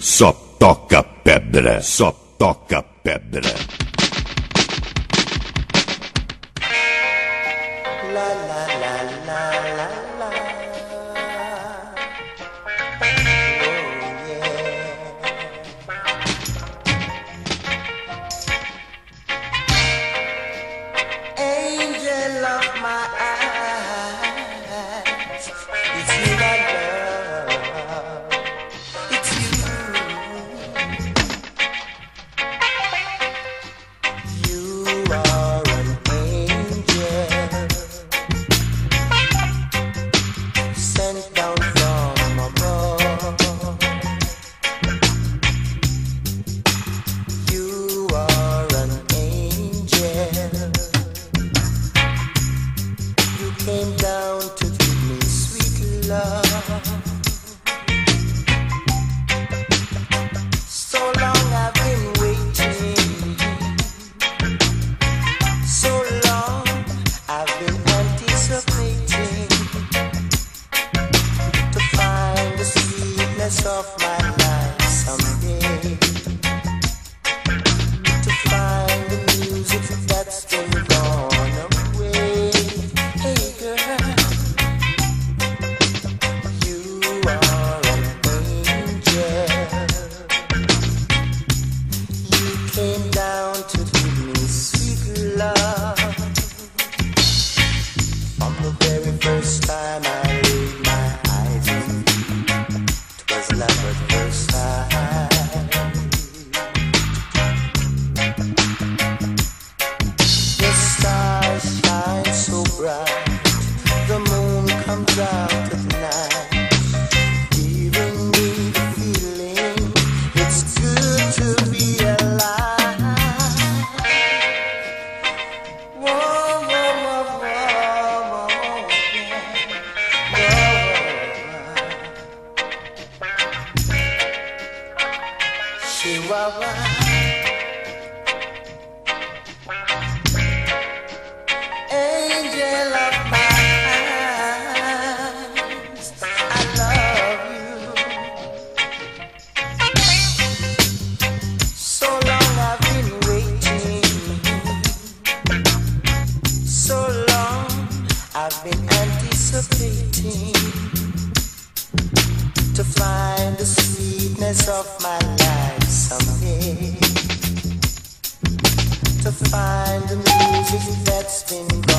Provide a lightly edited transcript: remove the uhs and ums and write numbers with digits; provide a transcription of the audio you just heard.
Só toca pedra, só toca pedra. La la la la la la. Oh yeah. Angel of my eyes, it's you I love. It's you. You are an angel sent down from above. You are an angel. You came down to give me sweet love. So long I've been waiting. So long I've been anticipating to find the sweetness of my life someday. To find the music that's been gone away. Hey girl, you are an angel. You came down to give me sweet love. From the very first time I laid my eyes on you, 'twas love at first sight. The stars shine so bright, the moon comes out at night, giving me the feeling it's good to be alive. Whoa, whoa, whoa, whoa, whoa. Chihuahua. Angel of mine, I love you. So long I've been waiting. So long I've been anticipating to find the sweetness of my life someday. To find the music that's been